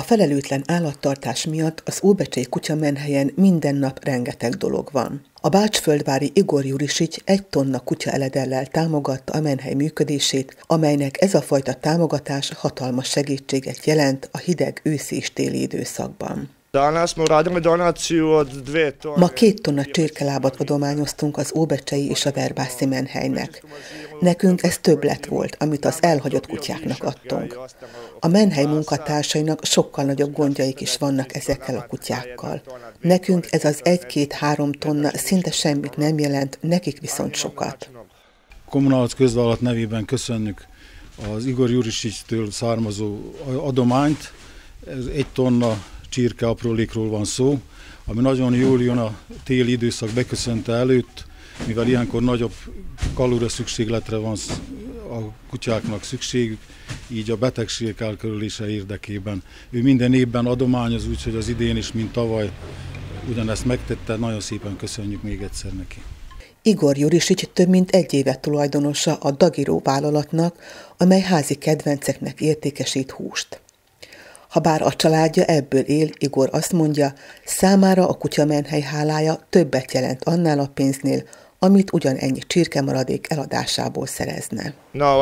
felelőtlen állattartás miatt az óbecseji kutyamenhelyen minden nap rengeteg dolog van. A bácsföldvári Igor Jurisics 1 tonna kutyaeledellel támogatta a menhely működését, amelynek ez a fajta támogatás hatalmas segítséget jelent a hideg őszi és téli időszakban. Ma 2 tonna csirkelábat adományoztunk az óbecsei és a verbászi menhelynek. Nekünk ez többlet volt, amit az elhagyott kutyáknak adtunk. A menhely munkatársainak sokkal nagyobb gondjaik is vannak ezekkel a kutyákkal. Nekünk ez az 1-2-3 tonna szinte semmit nem jelent, nekik viszont sokat. Kommunálat közvállalat nevében köszönjük az Igor Jurisicstől származó adományt. Ez 1 tonna csirke aprólékról van szó, ami nagyon jól jön a téli időszak beköszönte előtt, mivel ilyenkor nagyobb kalóra szükségletre van a kutyáknak szükségük, így a betegségek elkerülése érdekében. Ő minden évben adományoz, úgyhogy az idén is, mint tavaly ugyanezt megtette, nagyon szépen köszönjük még egyszer neki. Igor Jurisics több mint 1 éve tulajdonosa a Dagiro vállalatnak, amely házi kedvenceknek értékesít húst. Habár a családja ebből él, Igor azt mondja, számára a kutyamenhely hálája többet jelent annál a pénznél, amit ugyanennyi csirkemaradék eladásából szerezne.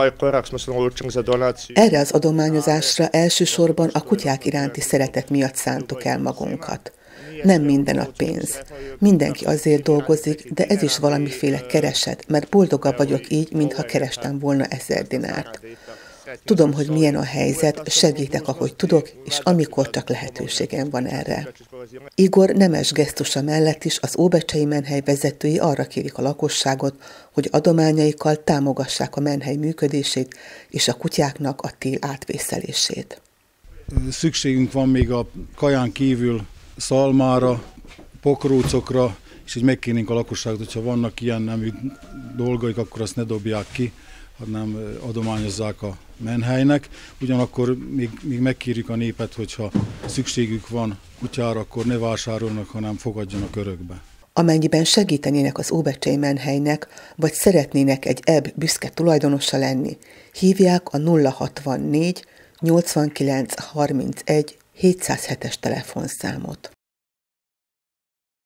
Erre az adományozásra elsősorban a kutyák iránti szeretet miatt szántuk el magunkat. Nem minden a pénz. Mindenki azért dolgozik, de ez is valamiféle kereset, mert boldogabb vagyok így, mintha kerestem volna 1000 dinárt. Tudom, hogy milyen a helyzet, segítek, ahogy tudok, és amikor csak lehetőségem van erre. Igor nemes gesztusa mellett is az óbecsei menhely vezetői arra kérik a lakosságot, hogy adományaikkal támogassák a menhely működését és a kutyáknak a tél átvészelését. Szükségünk van még a kaján kívül szalmára, pokrócokra, és így megkérnénk a lakosságot, hogyha vannak ilyen nemű dolgaik, akkor azt ne dobják ki, hanem adományozzák a menhelynek. Ugyanakkor még megkérjük a népet, hogyha szükségük van kutyára, akkor ne vásárolnak, hanem fogadjanak örökbe. Amennyiben segítenének az óbecsei menhelynek, vagy szeretnének egy ebb büszke tulajdonosa lenni, hívják a 064 89 31 707-es telefonszámot.